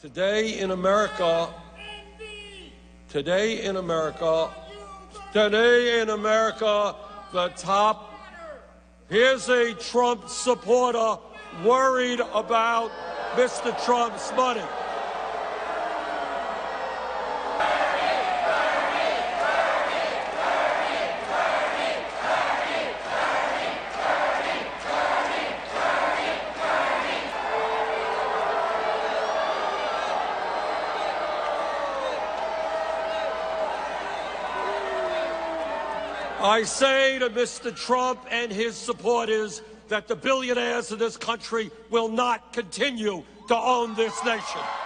Today in America, here's a Trump supporter worried about Mr. Trump's money. I say to Mr. Trump and his supporters that the billionaires of this country will not continue to own this nation.